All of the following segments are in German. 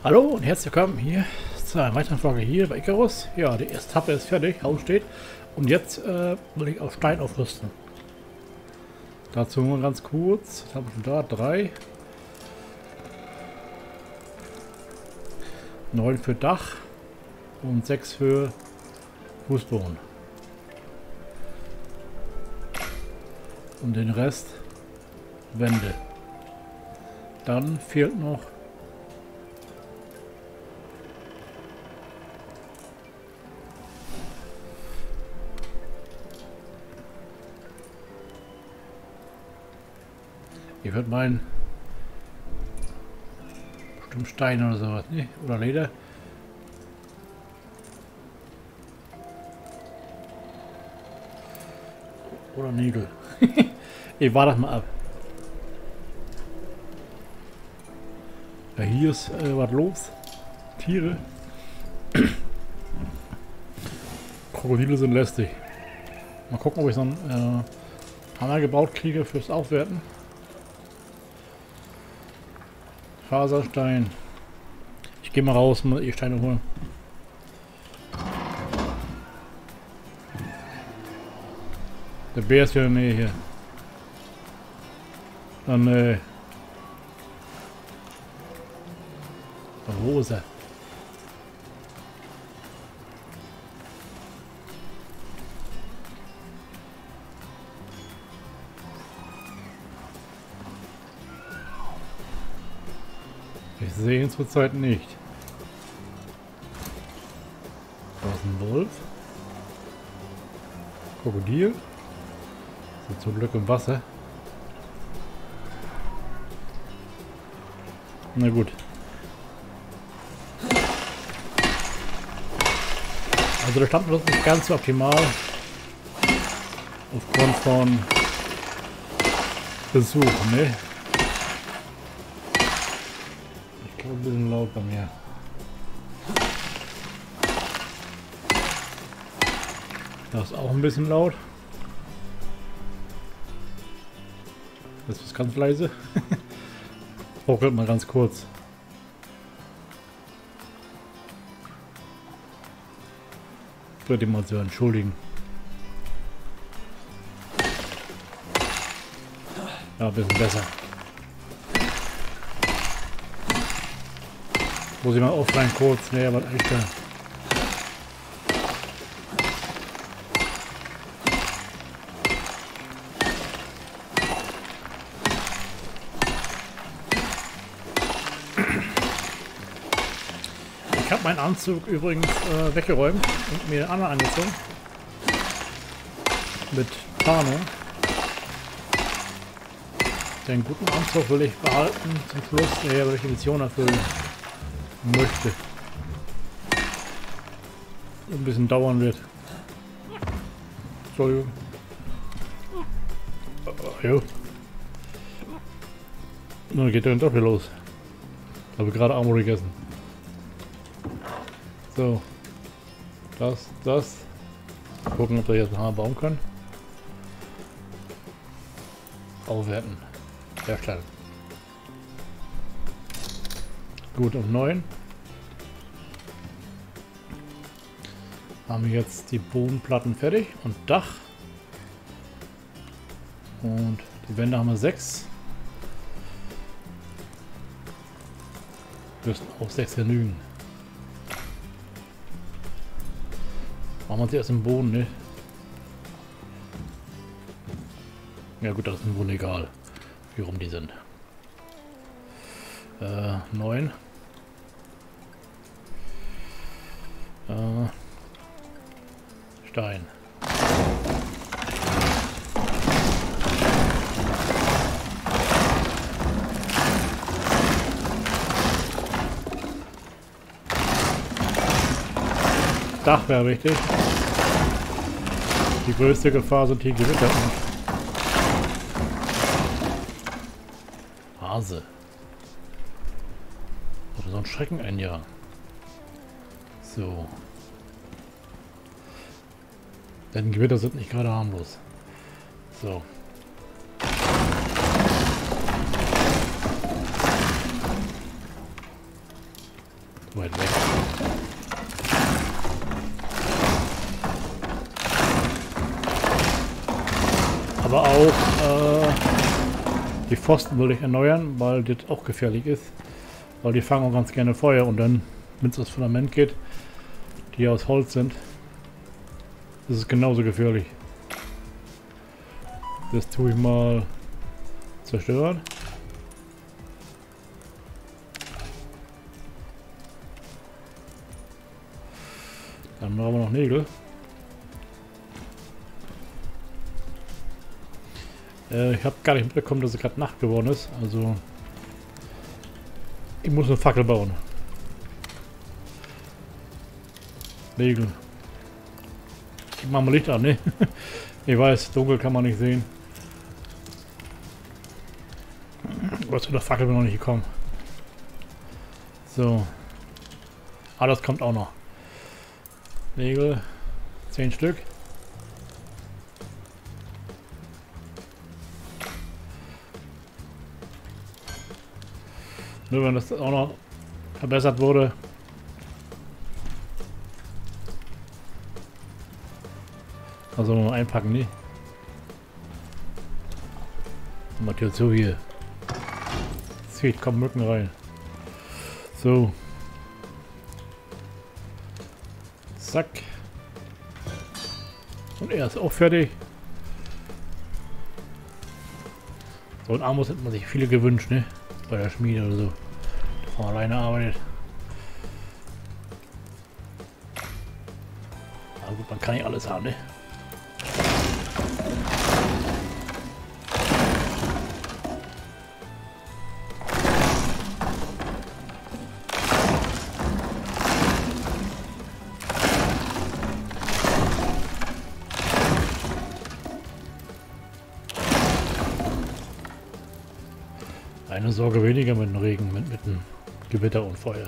Hallo und herzlich willkommen hier zu einer weiteren Folge hier bei Icarus. Ja, die erste Etappe ist fertig, Haus steht. Und jetzt will ich auf Stein aufrüsten. Dazu nur ganz kurz, was haben wir schon da? 3. 9 für Dach und 6 für Fußboden. Und den Rest Wände. Dann fehlt noch ich würde meinen bestimmt Stein oder sowas, ne? Oder Leder. Oder Nägel. Ich warte das mal ab. Ja, hier ist was los. Tiere. Krokodile sind lästig. Mal gucken, ob ich so einen Hammer gebaut kriege fürs Aufwerten. Faserstein. Ich gehe mal raus, mal die Steine holen. Der Bär ist ja in der Nähe hier. Dann, wo ist er? Ich sehe ihn zurzeit nicht. Da ist ein Wolf. Krokodil. Sind zum Glück im Wasser. Na gut. Also der Standort ist nicht ganz so optimal. Aufgrund von Besuch, ne? Ich glaube, ein bisschen laut bei mir. Das ist auch ein bisschen laut. Das ist ganz leise. Ruckelt mal ganz kurz. Bitte mal zu entschuldigen. Ja, ein bisschen besser. Muss ich mal offline kurz. Ne, aber echt da. Ich habe meinen Anzug übrigens weggeräumt und mir einen anderen angezogen. Mit Tarnung. Den guten Anzug will ich behalten zum Schluss, weil ich die Mission erfüllen möchte. Ein bisschen dauern wird. Entschuldigung. Jo. Nun geht dann doch wieder los. Habe gerade Armut gegessen. So. Das. Gucken, ob wir jetzt einen Hammer bauen können. Aufwerten. Herstellen. Gut, auf 9. Haben wir jetzt die Bodenplatten fertig und Dach. Und die Wände haben wir 6. Müssen auch 6 genügen. Machen wir sie erst im Boden, ne? Ja gut, das ist im Grunde egal, wie rum die sind. 9. Stein. Dach wäre wichtig. Die größte Gefahr sind die Gewitter. Hase. Oder so ein Schrecken einjagen. So. Denn Gewitter sind nicht gerade harmlos. So. Weit weg. Aber auch die Pfosten würde ich erneuern, weil das auch gefährlich ist. Weil die fangen auch ganz gerne Feuer und dann, wenn es aufs Fundament geht, die aus Holz sind, das ist genauso gefährlich. Das tue ich mal zerstören. Dann brauchen wir noch Nägel. Ich habe gar nicht mitbekommen, dass es gerade Nacht geworden ist. Also ich muss eine Fackel bauen. Nägel. Ich mach mal Licht an, ne? Ich weiß, dunkel kann man nicht sehen. Aber zu der Fackel bin ich noch nicht gekommen. So. Ah, das kommt auch noch. Nägel. 10 Stück. Nur wenn das auch noch verbessert wurde. Also einpacken, ne? Macht jetzt so hier. Zieht, kommen Mücken rein. So. Zack. Und er ist auch fertig. So ein Amos hätte man sich viele gewünscht, ne? Bei der Schmiede oder so. Der von alleine arbeitet. Aber gut, man kann nicht alles haben, ne? Eine Sorge weniger mit dem Regen, mit dem Gewitter und Feuer.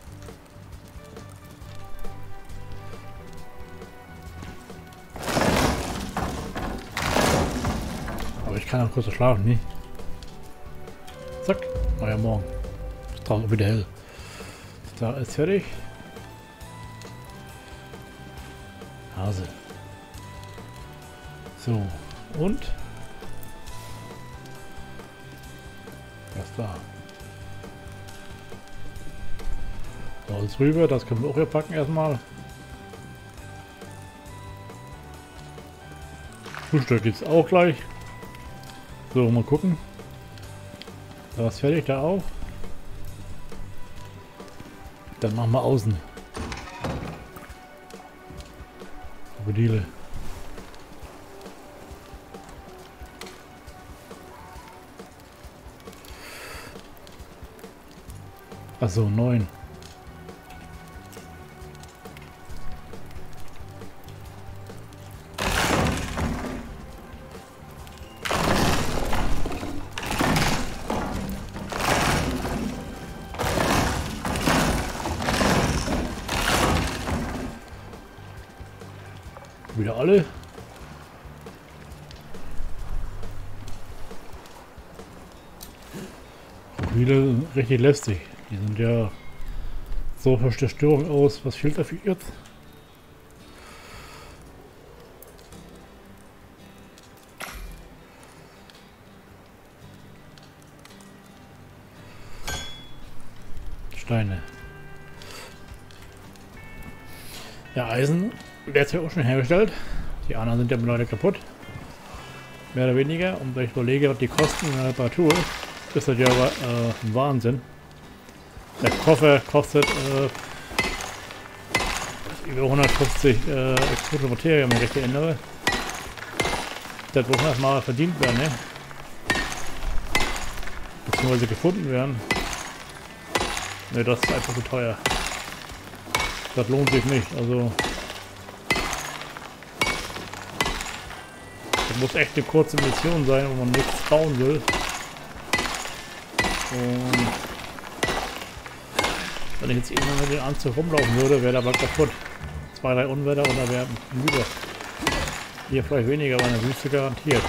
Aber ich kann auch kurz schlafen, nie. Zack, neuer Morgen. Ist draußen wieder hell. Da ist fertig. Hase. So, und? Was da? So, alles rüber, das können wir auch hier packen erstmal. Frühstück geht's auch gleich. So, mal gucken. Da ist fertig, da auch. Dann machen wir außen. Krokodile. Achso, 9. Wieder alle. Krokodile sind richtig lästig. Die sind ja so für Zerstörung aus. Was fehlt dafür jetzt? Steine. Ja, Eisen wird ja auch schon hergestellt. Die anderen sind ja mittlerweile kaputt. Mehr oder weniger. Und wenn ich überlege, was die kosten in der Reparatur, ist das ja ein Wahnsinn. Der Koffer kostet über 150 exotische Materie, wenn ich mich recht erinnere. Das muss erstmal verdient werden, ne? Beziehungsweise gefunden werden. Ne, das ist einfach zu teuer. Das lohnt sich nicht. Also das muss echt eine kurze Mission sein, wo man nichts bauen will. Und wenn ich jetzt irgendwann mit dem Anzug rumlaufen würde, wäre der aber kaputt. 2, 3 Unwetter und da wäre ein Über. Hier vielleicht weniger, aber in der Wüste garantiert.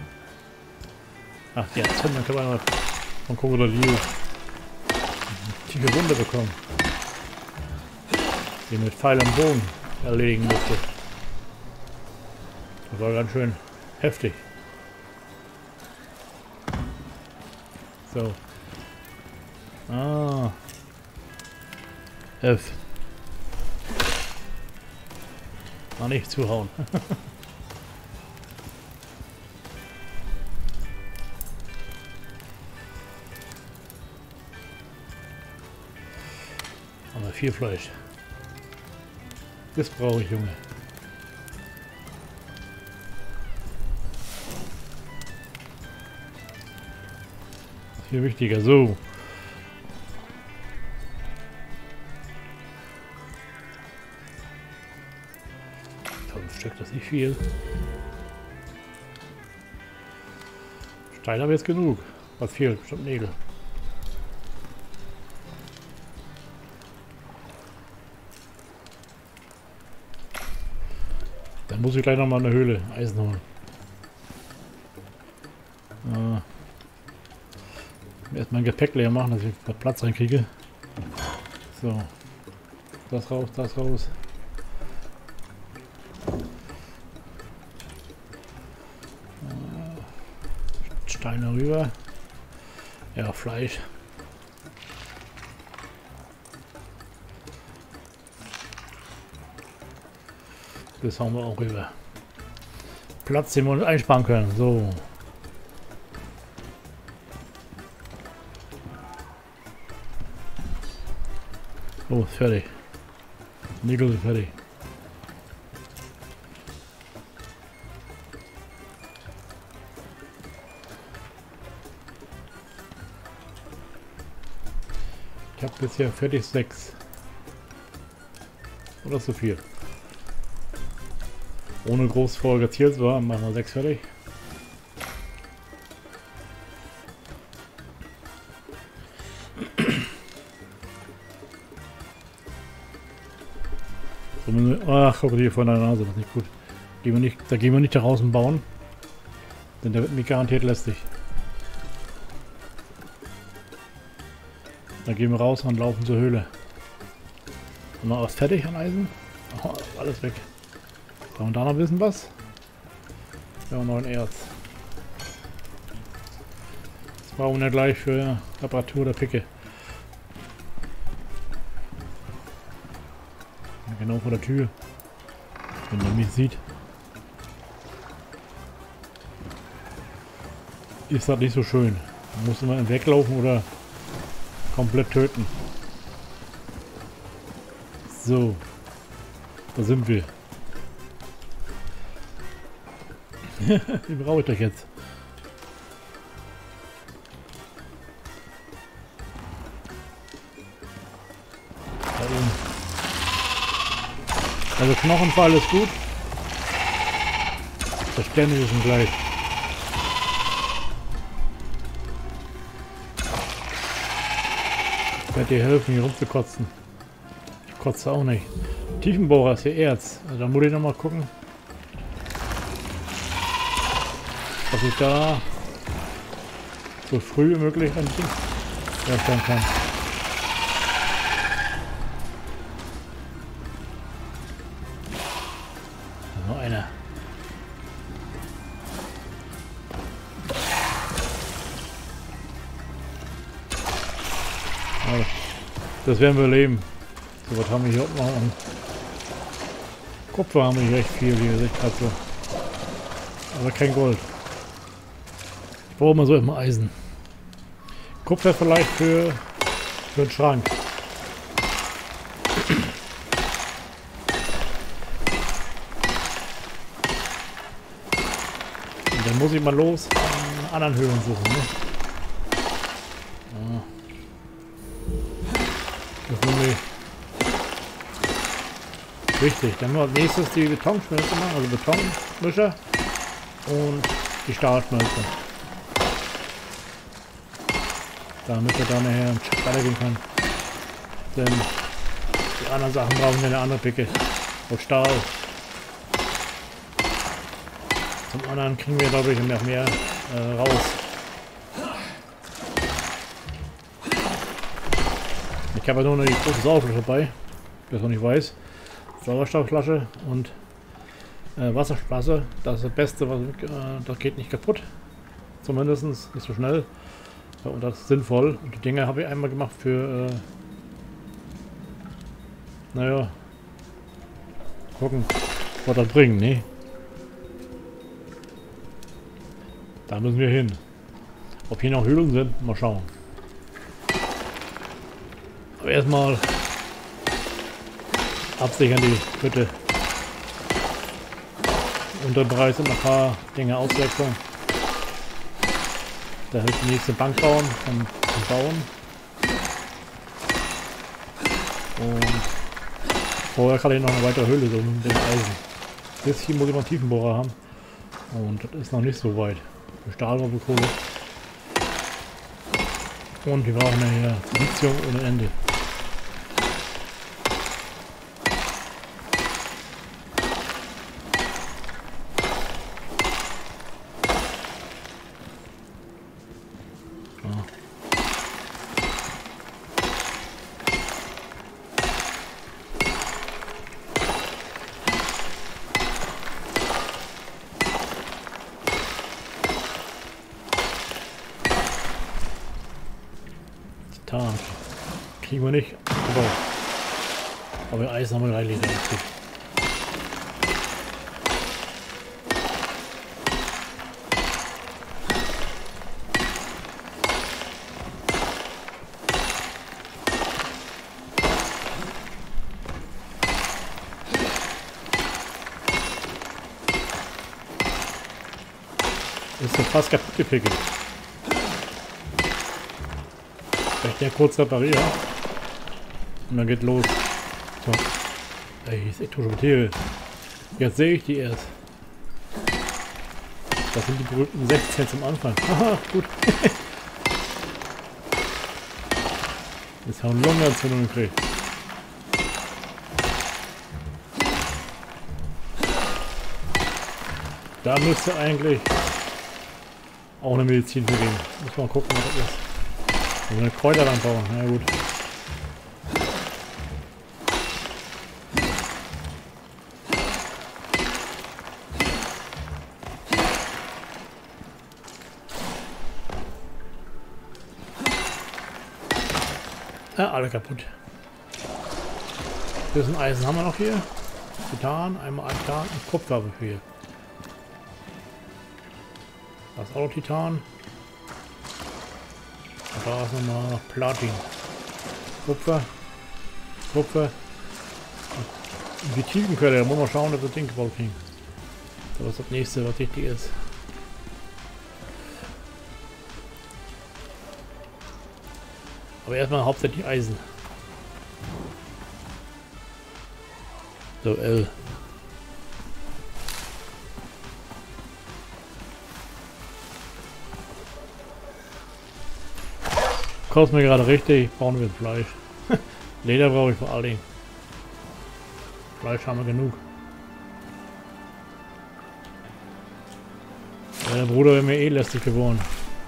Ach, die Entzündung kann man von Krokodil. richtige Runde bekommen. Die mit Pfeil und Bogen erledigen musste. Das war ganz schön heftig. So. Ah. F. Mal nicht zuhauen. Aber viel Fleisch. Das brauche ich, Junge. Viel wichtiger. So. 5 Stück, das ist nicht viel. Stein habe ich jetzt genug. Was fehlt? Bestimmt Nägel. Dann muss ich gleich noch mal eine Höhle Eisen holen. Erstmal ein Gepäck leer machen, dass ich Platz reinkriege. So. Das raus, das raus. Steine rüber. Ja, Fleisch. Das haben wir auch rüber. Platz, den wir uns einsparen können. So. Oh, ist fertig. Nägel sind fertig. Ich habe bisher fertig 6. Oder so viel. Ohne groß vorgezielt war, machen wir 6 fertig. Ach, guck dir vor der Nase, das ist nicht gut. Da gehen wir nicht da draußen bauen. Denn der wird mich garantiert lästig. Da gehen wir raus und laufen zur Höhle. Haben wir was fertig an Eisen? Oh, alles weg. Brauchen wir da noch ein bisschen was? Ja, noch ein Erz. Das brauchen wir gleich für Reparatur der Picke. Genau vor der Tür, wenn man mich sieht. Ist das nicht so schön. Man muss immer weglaufen oder komplett töten. So, da sind wir. Wie brauche ich das jetzt? Da oben. Also Knochenfall ist gut. Verständig sind gleich. Ich werde dir helfen, hier rumzukotzen. Ich kotze auch nicht. Tiefenbohrer ist hier Erz. Also da muss ich noch mal gucken, dass ich da so früh wie möglich ein Ding herstellen kann. Noch einer. Also, das werden wir leben. So, was haben wir hier auch noch an Kupfer haben wir hier recht viel, wie ihr seht gerade so. Aber kein Gold. Ich brauche mal so immer Eisen. Kupfer vielleicht für den Schrank. Und dann muss ich mal los an anderen Höhlen suchen. Ne? Ja. Das ist nämlich wichtig. Dann haben wir als nächstes die Betonschmelze machen, also Betonmischer und die Stahlschmelze. Damit er da nachher einen Schritt weitergehen kann. Denn die anderen Sachen brauchen ja eine andere Picke. Auf Stahl. Zum anderen kriegen wir dadurch noch mehr raus. Ich habe ja nur eine große Sauerflasche dabei, wer es noch nicht weiß. Sauerstoffflasche und Wasserflasche. Das ist das Beste, was das geht nicht kaputt. Zumindest nicht so schnell. Ja, und das ist sinnvoll. Und die Dinger habe ich einmal gemacht für naja, gucken, was das bringt, ne? Da müssen wir hin. Ob hier noch Höhlen sind, mal schauen. Aber erstmal absichern die Hütte. Unterbereich sind noch ein paar Dinge auswechseln. Da hilft die nächste Bank bauen zum Bauen. Und vorher kann ich noch eine weitere Höhle so mit dem Eisen. Bis hier muss ich mal einen Tiefenbohrer haben. Und das ist noch nicht so weit. Für Stahl und für Kohle. Und wir brauchen ja hier Lithium ohne Ende. Titan. Kriegen wir nicht. Aber Eisen haben wir reichlich. Ist ja fast kaputt gepickelt. Vielleicht der kurz reparieren. Und dann geht los. So. Ey, hier ist echt Tiere. Jetzt sehe ich die erst. Das sind die berühmten 16 zum Anfang. Haha, gut. Jetzt haben wir Lungenentzündung gekriegt. Da müsste eigentlich auch eine Medizin für gehen. Muss mal gucken, was das ist. Also eine Kräuter dann bauen, na ja, gut. Ja, alle kaputt. Bisschen Eisen haben wir noch hier. Titan, einmal Titan und Kupfer hier. Das ist auch noch Titan. Und da ist nochmal Platin. Kupfer. Kupfer. Und die Tiefenquelle, da muss man schauen, dass wir das Ding gebaut kriegen. Das ist das nächste, was wichtig ist. Aber erstmal hauptsächlich Eisen. So, L. Kostet mir gerade richtig, bauen wir Fleisch. Leder brauche ich vor allen Dingen. Fleisch haben wir genug. Ja, der Bruder wäre mir eh lästig geworden.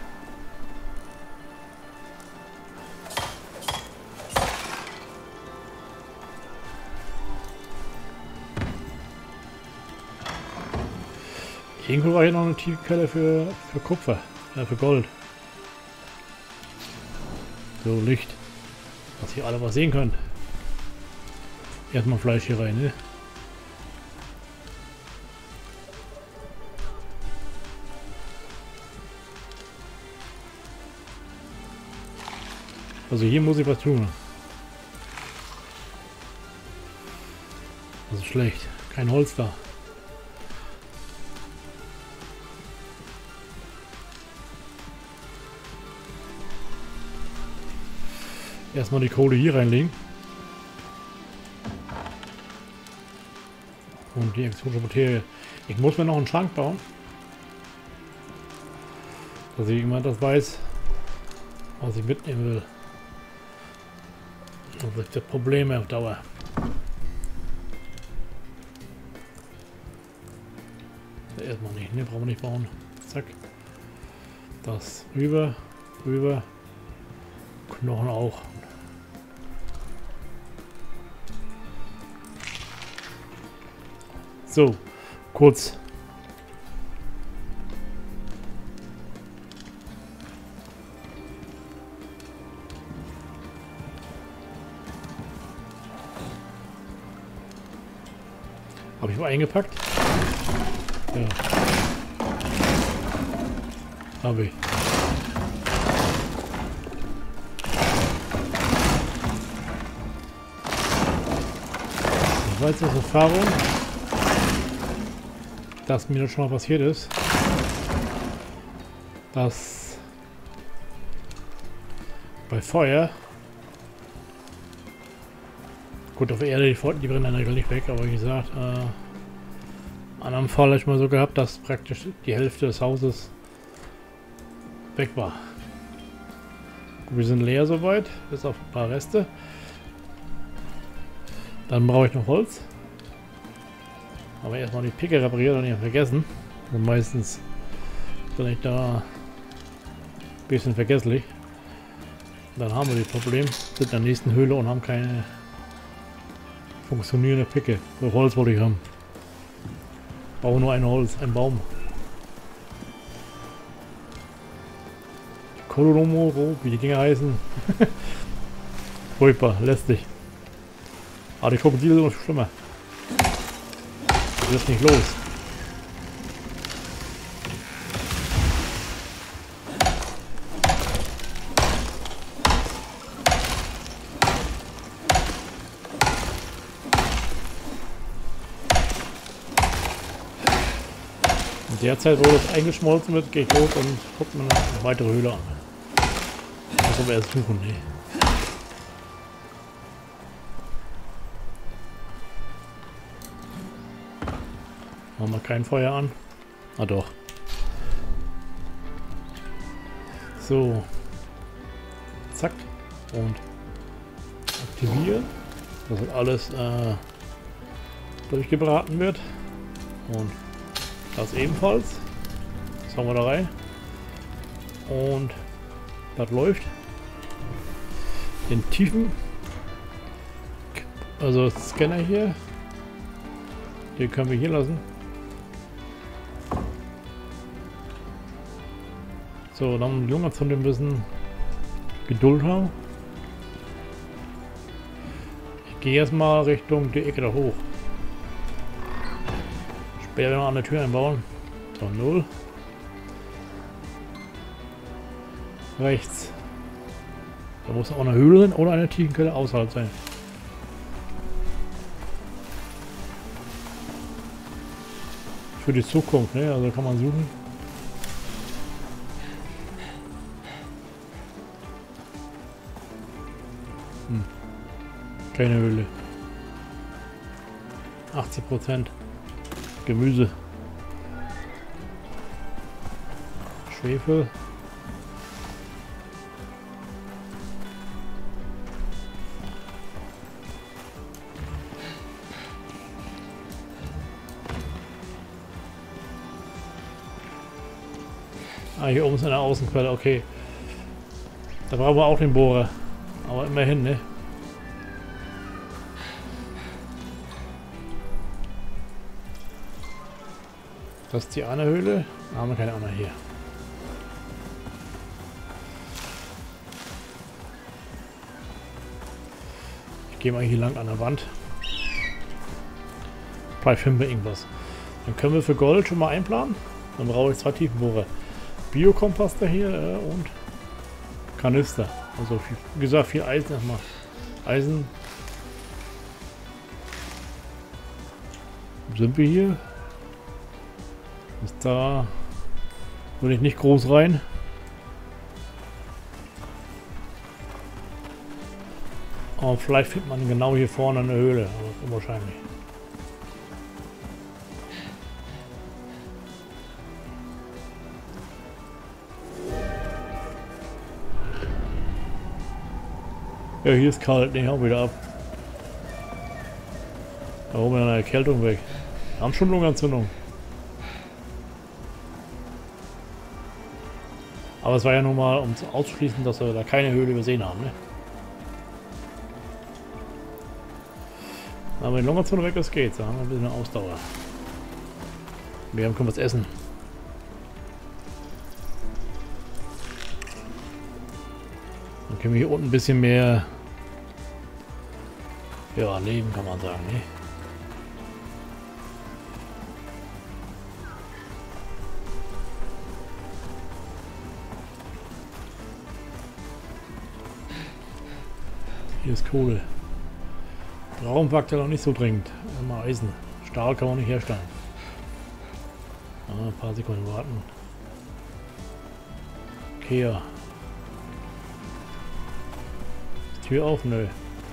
Irgendwo war hier noch eine Tiefquelle für Kupfer, für Gold. So, Licht. Dass ihr alle was sehen könnt. Erstmal Fleisch hier rein, ne? Also hier muss ich was tun. Das ist schlecht. Kein Holz da. Erstmal die Kohle hier reinlegen. Und die exotische Materie. Ich muss mir noch einen Schrank bauen. Dass ich immer das weiß, was ich mitnehmen will. Das ist das Problem auf Dauer. Erstmal nicht, ne? Brauchen wir nicht bauen. Zack. Das rüber, rüber. Knochen auch. So, kurz. Habe ich mal eingepackt? Ja. Habe ich. Das war jetzt aus Erfahrung, dass mir das schon mal passiert ist, dass bei Feuer, gut, auf Erde, die brennen in der Regel nicht weg, aber wie gesagt, in einem Fall habe ich mal so gehabt, dass praktisch die Hälfte des Hauses weg war. Wir sind leer soweit, bis auf ein paar Reste. Dann brauche ich noch Holz. Aber erstmal die Picke repariert und nicht vergessen. Und meistens bin ich da ein bisschen vergesslich. Dann haben wir das Problem, sind in der nächsten Höhle und haben keine funktionierende Picke. So Holz wollte ich haben. Brauche nur ein Holz, ein Baum. Koloromo, wie die Dinger heißen. Furchtbar, lästig. Aber die Krokodile sind noch schlimmer. Das ist nicht los. In der Zeit, wo das eingeschmolzen wird, gehe ich los und gucke mir eine weitere Höhle an. Das aber erst suchen, nee. Machen wir kein Feuer an. Ah doch. So. Zack. Und aktivieren. Dass das alles durchgebraten wird. Und das ebenfalls. Das haben wir da rein. Und das läuft. Den tiefen, also Scanner hier, den können wir hier lassen. So, dann die Lunge von dem bisschen Geduld haben. Ich gehe erstmal Richtung die Ecke da hoch. Später werden wir an der Tür einbauen. So, 0. Rechts. Da muss auch eine Höhle sein oder eine Tiefenquelle außerhalb sein. Für die Zukunft, ne? Also kann man suchen. Keine Höhle. 80% Gemüse. Schwefel. Ah, hier oben ist eine Außenquelle, okay. Da brauchen wir auch den Bohrer. Aber immerhin, ne? Das ist die eine Höhle. Da haben wir keine andere hier. Ich gehe mal hier lang an der Wand. Vielleicht finden wir irgendwas. Dann können wir für Gold schon mal einplanen. Dann brauche ich 2 Tiefenbohrer. Biokompass da hier und Kanister. Also wie gesagt, viel Eisen erstmal. Eisen. Wo sind wir hier? Ist da. Will ich nicht groß rein. Aber vielleicht findet man genau hier vorne eine Höhle. Aber unwahrscheinlich. Ja, hier ist kalt, ne, auch wieder ab. Da oben eine Erkältung weg. Wir haben schon Lungenentzündung. Aber es war ja nur mal, um auszuschließen, dass wir da keine Höhle übersehen haben, ne? Aber wenn die Lungenentzündung weg ist, geht's. Da haben wir ein bisschen Ausdauer. Wir können was essen. Dann können wir hier unten ein bisschen mehr, ja, leben, kann man sagen, ne? Hier ist Kohle. Raumfaktor noch nicht so dringend. Mal Eisen. Stahl kann man nicht herstellen. Ein paar Sekunden warten. Ikea. Ist Tür auf? Nö.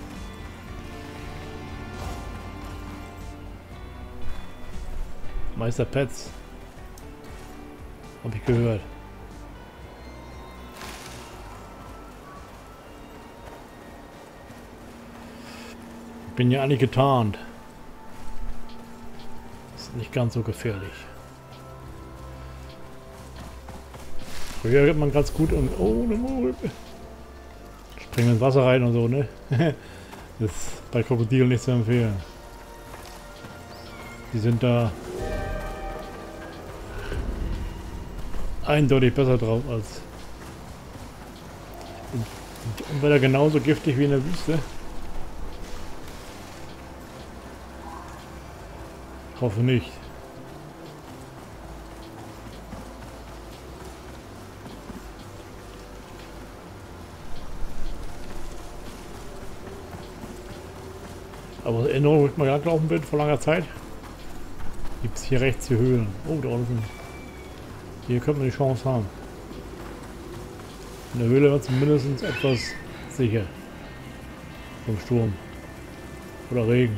Meister Pets. Hab ich gehört. Bin ja eigentlich getarnt. Ist nicht ganz so gefährlich. Früher geht man ganz gut und... Oh, eine Moorrübe. Springen ins Wasser rein und so, ne? Das ist bei Krokodilen nicht zu empfehlen. Die sind da eindeutig besser drauf als... Und wäre genauso giftig wie in der Wüste. Ich hoffe nicht. Aber aus Erinnerung, wo ich mal gelaufen bin vor langer Zeit, gibt es hier rechts die Höhlen. Oh, da unten. Hier könnte man die Chance haben. In der Höhle wird zumindest etwas sicher. Vom Sturm. Oder Regen.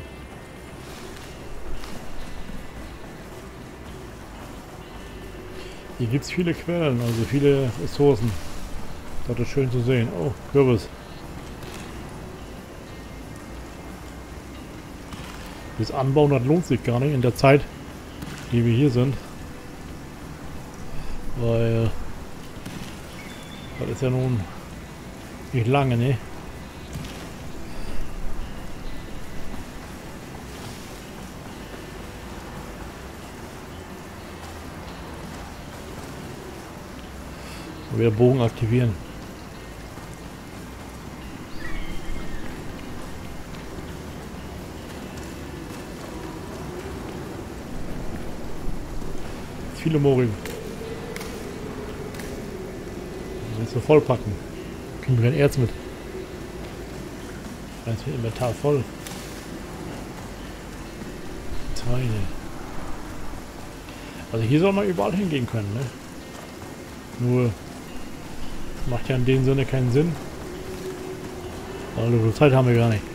Hier gibt es viele Quellen, also viele Ressourcen. Das ist schön zu sehen. Oh, Kürbis. Das Anbauen, das lohnt sich gar nicht in der Zeit, die wir hier sind. Weil das ist ja nun nicht lange, ne? Wieder Bogen aktivieren. Viele Moorrüben. Jetzt so voll packen. Kriegen wir kein Erz mit. Jetzt wird Inventar voll. Teile. Also hier soll man überall hingehen können, ne? Nur macht ja in dem Sinne keinen Sinn. Weil so viel Zeit haben wir gar nicht.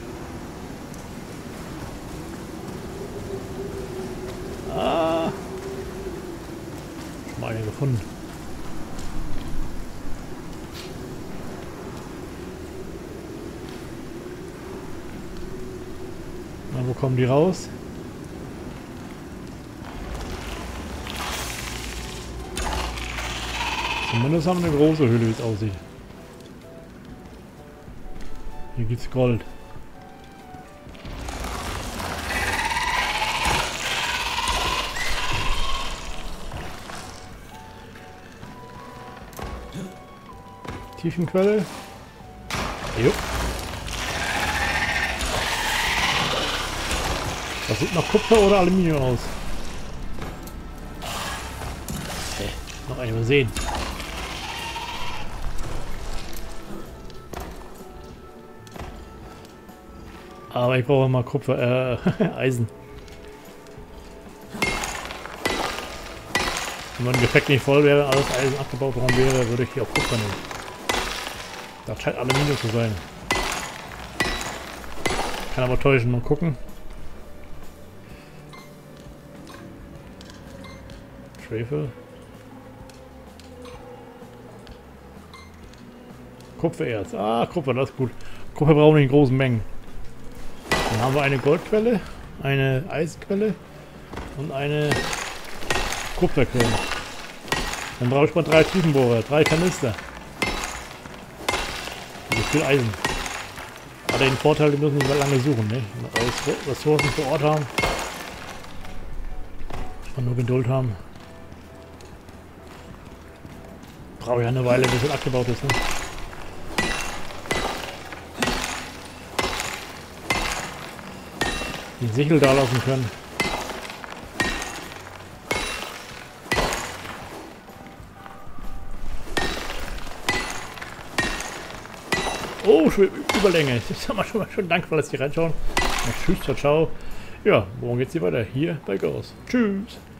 Ah! Schon mal einen gefunden. Na, wo kommen die raus? Zumindest haben wir eine große Höhle, wie es aussieht. Hier gibt's Gold. Tiefenquelle. Jo. Das sieht nach Kupfer oder Aluminium aus. Okay. Noch einmal sehen. Aber ich brauche mal Kupfer, Eisen. Wenn mein Gepäck nicht voll wäre, alles Eisen abgebaut worden wäre, würde ich hier auch Kupfer nehmen. Das scheint Aluminium zu sein. Kann aber täuschen, mal gucken. Schwefel. Kupfererz. Ah, Kupfer, das ist gut. Kupfer brauchen wir in großen Mengen. Dann haben wir eine Goldquelle, eine Eisquelle und eine Kupferquelle. Dann brauche ich mal 3 Tiefenbohrer, 3 Kanister. Also viel Eisen. Hat den Vorteil, die müssen nicht lange suchen, ne? Ressourcen vor Ort haben. Und nur Geduld haben. Brauche ja eine Weile, bis es abgebaut ist, ne? Die Sichel da lassen können. Oh, Überlänge. Das haben wir schon dankbar, dass die reinschauen. Ja, tschüss, ciao, ciao. Ja, morgen geht's hier weiter. Hier bei Ghost. Tschüss.